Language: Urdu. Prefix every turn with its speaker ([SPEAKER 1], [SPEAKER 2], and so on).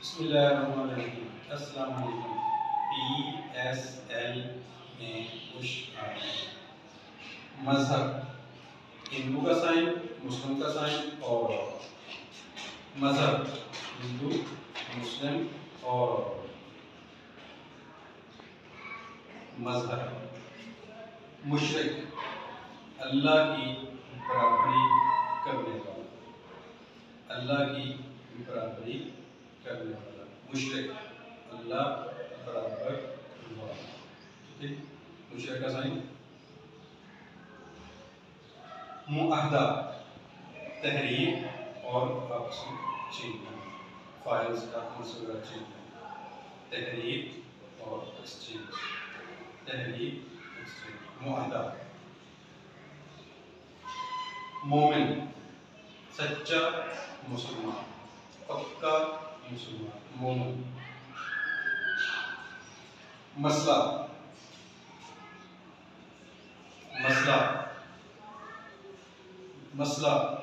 [SPEAKER 1] بسم اللہ الرحمن الرحیم. السلام علیکم. PSL میں خوش آمدید. مذہب ہندو کا سائن، مسلم کا سائن اور مذہب ہندو مسلم اور مذہب. مشرک اللہ کی برابری کرنے والا، اللہ کی برابری کرنے والا. مشرک اللہ برابر والا. ٹھیک ہے. مشرک کا سائن معاہدہ، تحریر اور آپسی چینج. فائلز کا منصوبہ چینج، تحریر اور ایکسچینج. تحریر ایکسچینج معاہدہ. مومن سچا مسلمان، پکا مسلمان. مومن. مسئلہ مسئلہ مسئلہ